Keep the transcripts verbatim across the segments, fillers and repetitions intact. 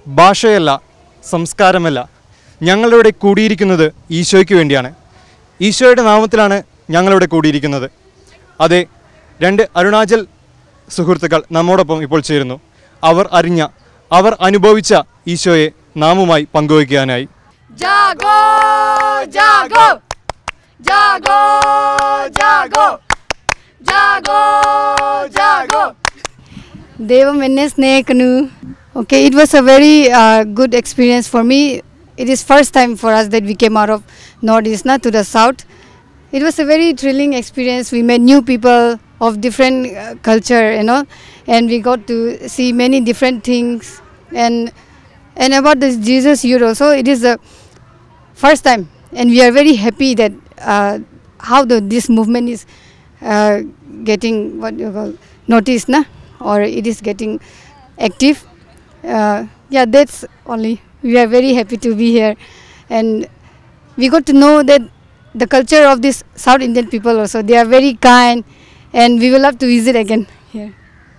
ഭാഷയല്ല, സംസ്കാരമല്ല, ഞങ്ങളിവിടെ കൂടിയിരിക്കുന്നത് ഈശോയ്ക്ക് വേണ്ടിയാണ്. ഈശോയുടെ നാമത്തിലാണ് ഞങ്ങളിവിടെ കൂടിയിരിക്കുന്നത്. അതെ, രണ്ട് അരുണാചൽ സുഹൃത്തുക്കൾ നമ്മോടൊപ്പം ഇപ്പോൾ ചേരുന്നു. അവർ അറിഞ്ഞ, അവർ അനുഭവിച്ച ഈശോയെ നാമുമായി പങ്കുവയ്ക്കാനായി. ജാഗോ ജാഗോ ജാഗോ ജാഗോ ജാഗോ ജാഗോ ദൈവം എന്നെ സ്നേഹിക്കുന്നു. Okay, it was a very uh, good experience for me. It is first time for us that we came out of Northeast na, to the south. It was a very thrilling experience. We met new people of different uh, culture, you know, and we got to see many different things. And and about this Jesus Youth also, it is the first time, and we are very happy that uh, how the this movement is uh, getting what you call noticed, na, or it is getting active. Uh, yeah, that's only. We are very happy to be here, and we got to know that the culture of this South Indian people also, they are very kind, and we will love to visit again here.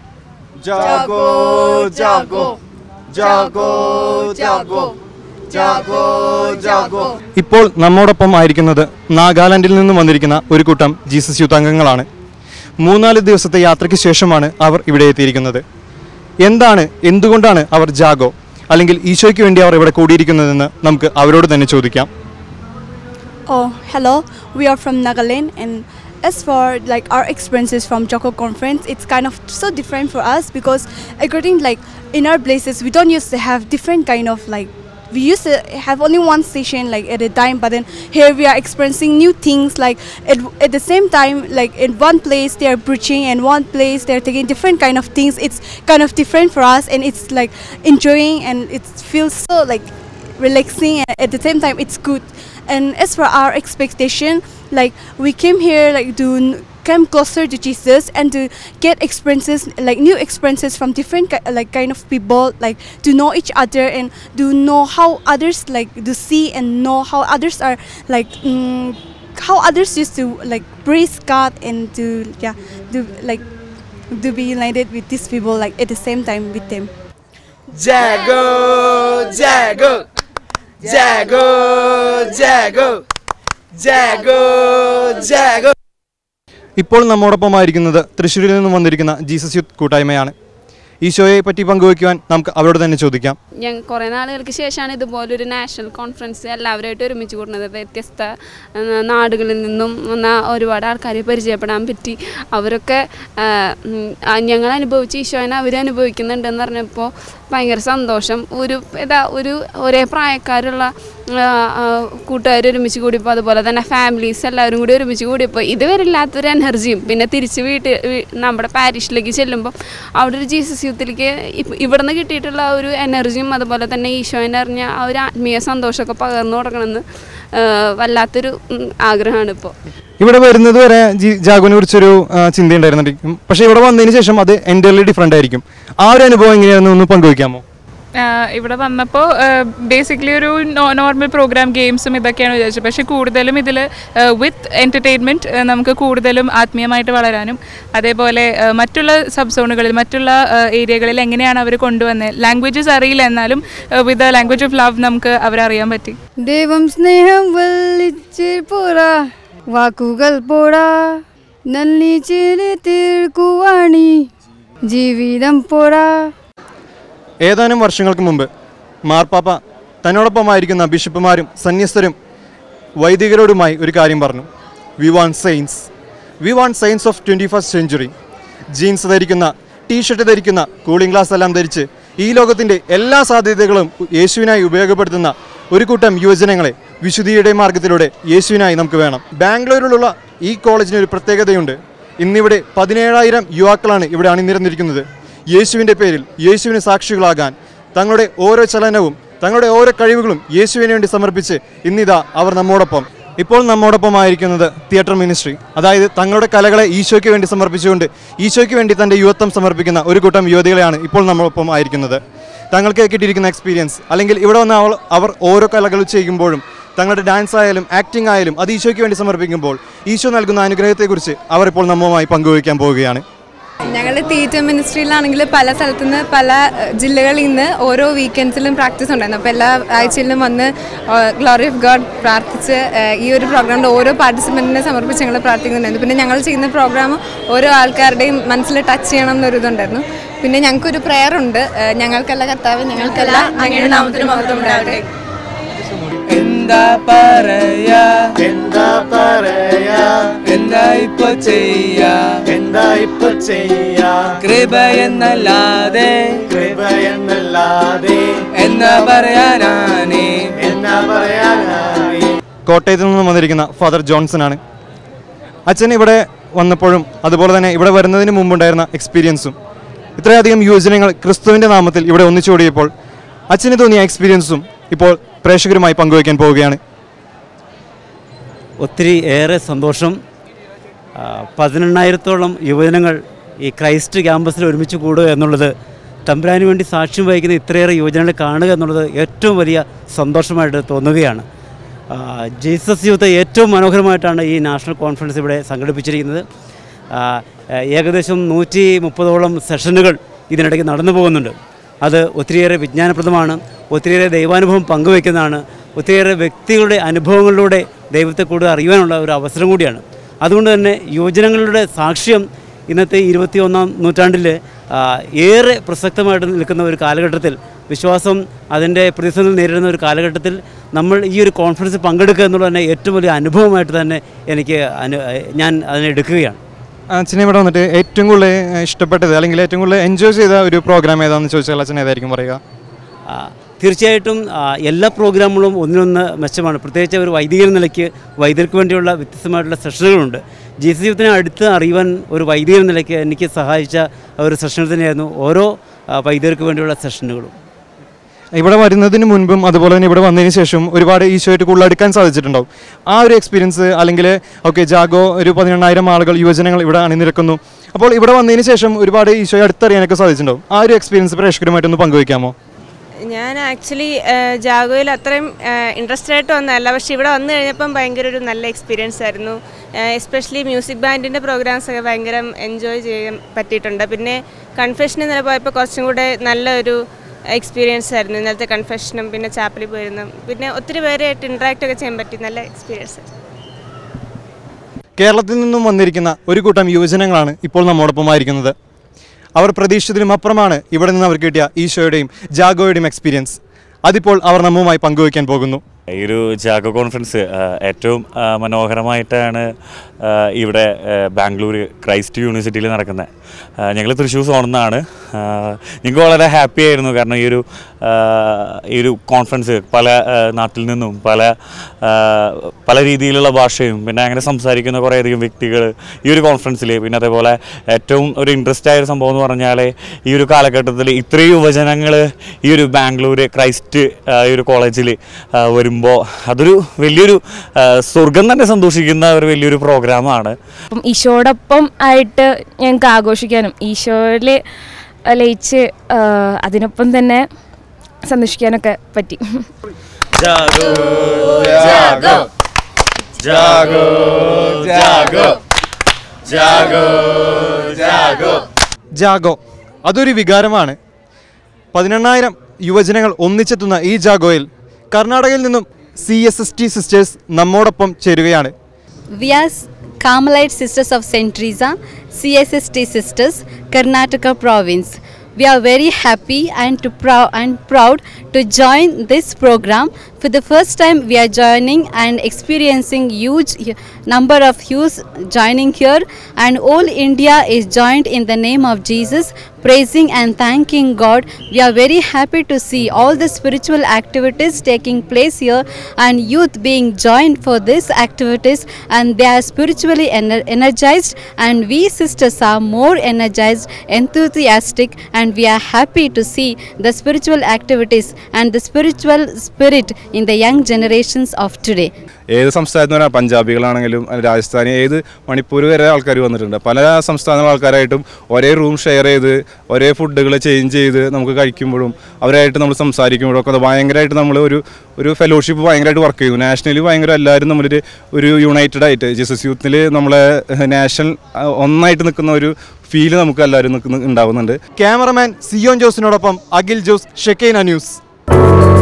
Jago, jago, jago, jago, jago, jago. ഇപ്പോൾ നമ്മോടൊപ്പം ആയിരിക്കുന്നത് നാഗാലാൻഡിൽ നിന്നും വന്നിരിക്കുന്ന ഒരു കൂട്ടം Jesus youth അംഗങ്ങളാണ്. മൂന്നാല് ദിവസത്തെ യാത്രയ്ക്ക് ശേഷമാണ് അവർ ഇവിടെ എത്തിയിരിക്കുന്നത്. എന്താണ്, എന്തുകൊണ്ടാണ് അവർ ജാഗോ അല്ലെങ്കിൽ ഈശോയ്ക്ക് വേണ്ടി അവർ ഇവിടെ കൂടിയിരിക്കുന്നതെന്ന് നമുക്ക് അവരോട് തന്നെ ചോദിക്കാം. Oh, hello. We are from Nagaland, and as for like our experiences from Jago conference, it's kind of so different for us because according like in our places we don't used to have different kind of like we used to have only one station like at a time, but then here we are experiencing new things like at, at the same time like in one place they are preaching and one place they are taking different kind of things. It's kind of different for us, and it's like enjoying, and it feels so like relaxing, and at the same time it's good. And as for our expectation, like we came here like to come closer to Jesus and to get experiences like new experiences from different like kind of people, like to know each other and to know how others like to see and know how others are like um, how others used to like praise God and to yeah to like to be united with these people like at the same time with them. Jago Jago Jago Jago Jago Jago. ഇപ്പോൾ നമ്മോടൊപ്പമായിരിക്കുന്നത് തൃശ്ശൂരിൽ നിന്നും വന്നിരിക്കുന്ന Jesus youth കൂട്ടായ്മയാണ്. ഈശോയെ പറ്റി പങ്കുവയ്ക്കുവാൻ നമുക്ക് അവരോട് തന്നെ ചോദിക്കാം. ഞങ്ങൾ കുറേ നാളുകൾക്ക് ശേഷമാണ് ഇതുപോലൊരു നാഷണൽ കോൺഫറൻസ് എല്ലാവരുമായിട്ട് ഒരുമിച്ച് കൂടുന്നത്. വ്യത്യസ്ത നാടുകളിൽ നിന്നും വന്ന ഒരുപാട് ആൾക്കാരെ പരിചയപ്പെടാൻ പറ്റി. അവരൊക്കെ ഞങ്ങൾ അനുഭവിച്ച ഈശോനെ അവരനുഭവിക്കുന്നുണ്ടെന്ന് പറഞ്ഞപ്പോൾ ഭയങ്കര സന്തോഷം. ഒരു ഇതാ ഒരു ഒരേ പ്രായക്കാരുള്ള കൂട്ടുകാർ ഒരുമിച്ച് കൂടിയപ്പോൾ, അതുപോലെ തന്നെ ഫാമിലീസ് എല്ലാവരും കൂടി ഒരുമിച്ച് കൂടിയപ്പോൾ ഇതുവരെ ഇല്ലാത്തൊരു എനർജിയും, പിന്നെ തിരിച്ച് വീട്ടിൽ നമ്മുടെ പാരിഷിലേക്ക് ചെല്ലുമ്പോൾ അവിടെ ഒരു ജീസസ് യൂത്തിലേക്ക് ഇവിടെ നിന്ന് കിട്ടിയിട്ടുള്ള ഒരു എനർജിയും അതുപോലെ തന്നെ ഈശോനെ അറിഞ്ഞ ആ ഒരു ആത്മീയ സന്തോഷമൊക്കെ പകർന്നു കൊടുക്കണമെന്ന് വല്ലാത്തൊരു ആഗ്രഹമാണ്. ഇപ്പോൾ ഇവിടെ വരുന്നത് വരെ ജാഗോനെ കുറിച്ചൊരു ചിന്തയുണ്ടായിരുന്നിരിക്കും, പക്ഷേ ഇവിടെ വന്നതിന് ശേഷം അത് എൻ്റയർലി ഡിഫറെൻ്റ് ആയിരിക്കും. ആ ഒരു അനുഭവം എങ്ങനെയാണെന്ന് ഒന്ന് പങ്കുവയ്ക്കാമോ? ഇവിടെ വന്നപ്പോൾ ബേസിക്കലി ഒരു നോർമൽ പ്രോഗ്രാം ഗെയിംസും ഇതൊക്കെയാണ് വിചാരിച്ചത്, പക്ഷേ കൂടുതലും ഇതിൽ വിത്ത് എൻ്റർടൈൻമെൻറ്റ് നമുക്ക് കൂടുതലും ആത്മീയമായിട്ട് വളരാനും അതേപോലെ മറ്റുള്ള സബ് സോണുകളിൽ മറ്റുള്ള ഏരിയകളിൽ എങ്ങനെയാണ് അവർ കൊണ്ടുവന്നത്, ലാംഗ്വേജസ് അറിയില്ല എന്നാലും with the language of love നമുക്ക് അവരറിയാൻ പറ്റി. ദൈവം സ്നേഹം വലിച്ച് പോരാ, വാക്കുകൾ പോരാ, നല്ലിച്ചിരി തീർക്കുവാണി ജീവിതം പോരാ. ഏതാനും വർഷങ്ങൾക്ക് മുമ്പ് മാർപ്പാപ്പ തന്നോടൊപ്പമായിരിക്കുന്ന ബിഷപ്പുമാരും സന്യസ്തരും വൈദികരോടുമായി ഒരു കാര്യം പറഞ്ഞു. We want saints, we want saints of twenty first century. Jeans ധരിക്കുന്ന, ടീഷർട്ട് ധരിക്കുന്ന, കൂളിംഗ് ഗ്ലാസ് എല്ലാം ധരിച്ച് ഈ ലോകത്തിൻ്റെ എല്ലാ സാധ്യതകളും യേശുവിനായി ഉപയോഗപ്പെടുത്തുന്ന ഒരു കൂട്ടം യുവജനങ്ങളെ വിശുദ്ധിയുടെ മാർഗത്തിലൂടെ യേശുവിനായി നമുക്ക് വേണം. ബാംഗ്ലൂരിലുള്ള ഈ കോളേജിന് ഒരു പ്രത്യേകതയുണ്ട്. ഇന്നിവിടെ പതിനേഴായിരം യുവാക്കളാണ് ഇവിടെ അണിനിരന്നിരിക്കുന്നത്. യേശുവിൻ്റെ പേരിൽ യേശുവിന് സാക്ഷികളാകാൻ തങ്ങളുടെ ഓരോ ചലനവും തങ്ങളുടെ ഓരോ കഴിവുകളും യേശുവിന് വേണ്ടി സമർപ്പിച്ച് ഇന്നിതാ അവർ നമ്മോടൊപ്പം. ഇപ്പോൾ നമ്മോടൊപ്പമായിരിക്കുന്നത് തിയേറ്റർ മിനിസ്ട്രി, അതായത് തങ്ങളുടെ കലകളെ ഈശോയ്ക്ക് വേണ്ടി സമർപ്പിച്ചുകൊണ്ട് ഈശോയ്ക്ക് വേണ്ടി തൻ്റെ യുവത്വം സമർപ്പിക്കുന്ന ഒരു കൂട്ടം യുവതികളെയാണ് ഇപ്പോൾ നമ്മോടൊപ്പം ആയിരിക്കുന്നത്. തങ്ങൾക്ക് കിട്ടിയിരിക്കുന്ന എക്സ്പീരിയൻസ് അല്ലെങ്കിൽ ഇവിടെ വന്ന അവൾ അവർ ഓരോ കലകൾ ചെയ്യുമ്പോഴും തങ്ങളുടെ ഡാൻസ് ആയാലും ആക്ടിംഗ് ആയാലും അത് ഈശോയ്ക്ക് വേണ്ടി സമർപ്പിക്കുമ്പോൾ ഈശോ നൽകുന്ന അനുഗ്രഹത്തെക്കുറിച്ച് അവർ ഇപ്പോൾ നമ്മളുമായി പങ്കുവയ്ക്കാൻ പോവുകയാണ്. ഞങ്ങളുടെ തിയേറ്റർ മിനിസ്ട്രിയിലാണെങ്കിൽ പല സ്ഥലത്തു നിന്ന് പല ജില്ലകളിൽ നിന്ന് ഓരോ വീക്കെൻഡ്സിലും പ്രാക്ടീസ് ഉണ്ടായിരുന്നു. അപ്പോൾ എല്ലാ ആഴ്ചയിലും വന്ന് ഗ്ലോറി ഓഫ് ഗോഡ് പ്രാർത്ഥിച്ച് ഈ ഒരു പ്രോഗ്രാമിൻ്റെ ഓരോ പാർട്ടിസിപ്പൻറ്റിനെ സമർപ്പിച്ച് ഞങ്ങൾ പ്രാർത്ഥിക്കുന്നുണ്ടായിരുന്നു. പിന്നെ ഞങ്ങൾ ചെയ്യുന്ന പ്രോഗ്രാം ഓരോ ആൾക്കാരുടെയും മനസ്സിൽ ടച്ച് ചെയ്യണം എന്നൊരിതുണ്ടായിരുന്നു. പിന്നെ ഞങ്ങൾക്കൊരു പ്രെയർ ഉണ്ട്, ഞങ്ങൾക്കല്ല കർത്താവ്, ഞങ്ങൾക്കല്ല അങ്ങയുടെ നാമത്തിന് മഹത്വം ഉണ്ടാവട്ടെ. എന്താ പറയാ എന്താ പറയാ എന്താ ഇപ്പൊ ചെയ്യാ എന്താ ഇപ്പൊ ചെയ്യാ കൃപ എന്നല്ലാതെ കൃപ എന്നല്ലാതെ എന്താ പറയാനാണ് എന്താ പറയാനാണ്. കോട്ടയത്ത് നിന്നും വന്നിരിക്കുന്ന ഫാദർ ജോൺസൺ ആണ്. അച്ഛൻ ഇവിടെ വന്നപ്പോഴും അതുപോലെ തന്നെ ഇവിടെ വരുന്നതിന് മുമ്പുണ്ടായിരുന്ന എക്സ്പീരിയൻസും ഇത്രയധികം യുവജനങ്ങൾ ക്രിസ്തുവിൻ്റെ നാമത്തിൽ ഇവിടെ ഒന്നിച്ചുകൂടിയപ്പോൾ അച്ഛന് തോന്നിയ എക്സ്പീരിയൻസും ഇപ്പോൾ പ്രേക്ഷകരുമായി പങ്കുവയ്ക്കാൻ പോവുകയാണ്. ഒത്തിരി ഏറെ സന്തോഷം. പതിനെണ്ണായിരത്തോളം യുവജനങ്ങൾ ഈ ക്രൈസ്റ്റ് ക്യാമ്പസിൽ ഒരുമിച്ച് കൂടുക എന്നുള്ളത്, തമ്പുരാന് വേണ്ടി സാക്ഷ്യം വഹിക്കുന്ന ഇത്രയേറെ യുവജനങ്ങളെ കാണുക എന്നുള്ളത് ഏറ്റവും വലിയ സന്തോഷമായിട്ട് തോന്നുകയാണ്. ജീസസ് യൂത്ത് ഏറ്റവും മനോഹരമായിട്ടാണ് ഈ നാഷണൽ കോൺഫറൻസ് ഇവിടെ സംഘടിപ്പിച്ചിരിക്കുന്നത്. ഏകദേശം നൂറ്റി മുപ്പതോളം സെഷനുകൾ ഇതിനിടയ്ക്ക് നടന്നു പോകുന്നുണ്ട്. അത് ഒത്തിരിയേറെ വിജ്ഞാനപ്രദമാണ്, ഒത്തിരിയേറെ ദൈവാനുഭവം പങ്കുവയ്ക്കുന്നതാണ്, ഒത്തിരിയേറെ വ്യക്തികളുടെ അനുഭവങ്ങളിലൂടെ ദൈവത്തെ കൂടുതൽ അറിയുവാനുള്ള ഒരു അവസരം കൂടിയാണ്. അതുകൊണ്ട് തന്നെ യുവജനങ്ങളുടെ സാക്ഷ്യം ഇന്നത്തെ ഇരുപത്തി ഒന്നാം നൂറ്റാണ്ടിൽ ഏറെ പ്രസക്തമായിട്ട് നിൽക്കുന്ന ഒരു കാലഘട്ടത്തിൽ, വിശ്വാസം അതിൻ്റെ പ്രതിസന്ധി നേരിടുന്ന ഒരു കാലഘട്ടത്തിൽ നമ്മൾ ഈ ഒരു കോൺഫറൻസിൽ പങ്കെടുക്കുക എന്നുള്ളത് തന്നെ ഏറ്റവും വലിയ അനുഭവമായിട്ട് തന്നെ എനിക്ക് അനു ഞാൻ അതിനെ എടുക്കുകയാണ്. അച്ഛനെ ഇവിടെ വന്നിട്ട് ഏറ്റവും കൂടുതൽ ഇഷ്ടപ്പെട്ടത് അല്ലെങ്കിൽ ഏറ്റവും കൂടുതൽ എൻജോയ് ചെയ്ത ഒരു പ്രോഗ്രാം ഏതാണെന്ന് ചോദിച്ചാൽ അച്ഛൻ ഏതായിരിക്കും പറയുക? തീർച്ചയായിട്ടും എല്ലാ പ്രോഗ്രാമുകളും ഒന്നിനൊന്ന് മെച്ചമാണ്. പ്രത്യേകിച്ച് ഒരു വൈദികൻ നിലയ്ക്ക് വൈദികർക്ക് വേണ്ടിയുള്ള വ്യത്യസ്തമായിട്ടുള്ള സെഷനുകളുണ്ട്. ജീസസ് യൂത്തിനെ അടുത്ത് അറിയുവാൻ ഒരു വൈദികൻ നിലയ്ക്ക് എനിക്ക് സഹായിച്ച ഒരു സെഷനിൽ തന്നെയായിരുന്നു ഓരോ വൈദികർക്ക് വേണ്ടിയുള്ള സെഷനുകളും. ഇവിടെ വരുന്നതിന് മുൻപും അതുപോലെ തന്നെ ഇവിടെ വന്നതിന് ശേഷം ഒരുപാട് ഈശോയായിട്ട് കൂടുതൽ അടുക്കാൻ സാധിച്ചിട്ടുണ്ടാവും. ആ ഒരു എക്സ്പീരിയൻസ് അല്ലെങ്കിൽ ഓക്കെ ജാഗോ ഒരു പതിനെണ്ണായിരം ആളുകൾ യുവജനങ്ങൾ ഇവിടെ അണിനിരക്കുന്നു. അപ്പോൾ ഇവിടെ വന്നതിന് ശേഷം ഒരുപാട് ഈശോയെ അടുത്തറിയാനൊക്കെ സാധിച്ചിട്ടുണ്ടാവും. ആ ഒരു എക്സ്പീരിയൻസ് പ്രേക്ഷകരുമായിട്ടൊന്ന് പങ്കുവയ്ക്കാമോ? ഞാൻ ആക്ച്വലി ജാഗോയിൽ അത്രയും ഇൻട്രസ്റ്റഡ് ആയിട്ട് വന്നതല്ല, പക്ഷേ ഇവിടെ വന്നു കഴിഞ്ഞപ്പം ഭയങ്കര ഒരു നല്ല എക്സ്പീരിയൻസ് ആയിരുന്നു. എസ്പെഷ്യലി മ്യൂസിക് ബാൻഡിൻ്റെ പ്രോഗ്രാംസൊക്കെ ഭയങ്കര എൻജോയ് ചെയ്യാൻ പറ്റിയിട്ടുണ്ട്. പിന്നെ കൺഫെഷനിൽ നില പോയപ്പോൾ കുറച്ചും കൂടെ നല്ലൊരു എക്സ്പീരിയൻസ് ആയിരുന്നു. ഇന്നലത്തെ കൺഫെഷനും പിന്നെ ചാപ്പലിൽ പോയിരുന്നു, പിന്നെ ഒത്തിരി പേരായിട്ട് ഇൻട്രാക്റ്റ് ഒക്കെ ചെയ്യാൻ പറ്റി. നല്ല എക്സ്പീരിയൻസ്. കേരളത്തിൽ നിന്നും വന്നിരിക്കുന്ന ഒരു കൂട്ടം യുവജനങ്ങളാണ് ഇപ്പോൾ നമ്മോടൊപ്പമായിരിക്കുന്നത്. അവർ പ്രതീക്ഷിച്ചതിനും അപ്പുറമാണ് ഇവിടെ നിന്ന് അവർക്ക് കിട്ടിയ ഈശോയുടെയും ജാഗോയുടെയും എക്സ്പീരിയൻസ്. അതിപ്പോൾ അവർ നമ്മുമായി പങ്കുവയ്ക്കാൻ പോകുന്നു. ഈ ഒരു ജാഗോ കോൺഫറൻസ് ഏറ്റവും മനോഹരമായിട്ടാണ് ഇവിടെ ബാംഗ്ലൂർ ക്രൈസ്റ്റ് യൂണിവേഴ്സിറ്റിയിൽ നടക്കുന്നത്. ഞങ്ങൾ തൃശ്ശൂർ സോണിൽ നിന്നാണ്. ഞങ്ങൾക്ക് വളരെ ഹാപ്പി ആയിരുന്നു, കാരണം ഈ ഒരു ഈ ഒരു കോൺഫറൻസ് പല നാട്ടിൽ നിന്നും പല പല രീതിയിലുള്ള ഭാഷയും പിന്നെ അങ്ങനെ സംസാരിക്കുന്ന കുറേയധികം വ്യക്തികൾ ഈ ഒരു കോൺഫറൻസിൽ, പിന്നെ അതേപോലെ ഏറ്റവും ഒരു ഇൻട്രസ്റ്റ് ആയൊരു സംഭവം എന്ന് പറഞ്ഞാൽ ഈ ഒരു കാലഘട്ടത്തിൽ ഇത്രയും യുവജനങ്ങൾ ഈ ഒരു ബാംഗ്ലൂർ ക്രൈസ്റ്റ് ഈ ഒരു കോളേജിൽ വരും മ്പോൾ അതൊരു വലിയൊരു സ്വർഗം തന്നെ സന്തോഷിക്കുന്ന ഒരു വലിയൊരു പ്രോഗ്രാമാണ്. അപ്പം ഈശോടൊപ്പം ആയിട്ട് ഞങ്ങൾക്ക് ആഘോഷിക്കാനും ഈശോയിൽ ലയിച്ച് അതിനൊപ്പം തന്നെ സന്തോഷിക്കാനൊക്കെ പറ്റി. ജാഗോ ജാഗോ ജാഗോ ജാഗോ ജാഗോ ജാഗോ ജാഗോ അതൊരു വികാരമാണ്. പതിനെണ്ണായിരം യുവജനങ്ങൾ ഒന്നിച്ചെത്തുന്ന ഈ ജാഗോയിൽ കർണാടകയിൽ നിന്നും C S S T sisters നമ്മോടൊപ്പം ചേരുകയാണ്. We are Carmelite Sisters of Saint Teresa, C S S T Sisters, Karnataka Province. We are very happy and to prou- and proud to join this program. For the first time we are joining and experiencing huge number of youth joining here, and all India is joined in the name of Jesus, praising and thanking God. We are very happy to see all the spiritual activities taking place here and youth being joined for these activities, and they are spiritually ener- energized, and we sisters are more energized, enthusiastic, and we are happy to see the spiritual activities and the spiritual spirit in the young generations of today. ഏത് സംസ്ഥാനത്ത് നിന്ന് പഞ്ചാബികളാണെങ്കിലും രാജസ്ഥാനി ഏത് മണിപ്പൂർ വരെ ആൾക്കാർ വന്നിട്ടുണ്ട്. പല സംസ്ഥാന ആൾക്കാരായിട്ടും ഒരേ റൂം ഷെയർ ചെയ്ത് ഒരേ ഫുഡുകൾ ചേഞ്ച് ചെയ്ത് നമുക്ക് കഴിക്കുമ്പോഴും അവരായിട്ട് നമ്മൾ സംസാരിക്കുമ്പോഴും ഒക്കെ അത് ഭയങ്കരമായിട്ട് നമ്മൾ ഒരു ഒരു ഫെലോഷിപ്പ് ഭയങ്കരമായിട്ട് വർക്ക് ചെയ്തു. നാഷണലി ഭയങ്കര എല്ലാവരും നമ്മളൊരു ഒരു യുണൈറ്റഡ് ആയിട്ട് ജീസസ് യൂത്തിൽ നമ്മളെ നാഷണൽ ഒന്നായിട്ട് നിൽക്കുന്ന ഒരു ഫീല് നമുക്ക് എല്ലാവരും നിൽക്കുന്ന ഉണ്ടാവുന്നുണ്ട്. ക്യാമറമാൻ സിയോൻ ജോസിനോടൊപ്പം അഖിൽ ജോസ്, ഷെക്കൈന ന്യൂസ്.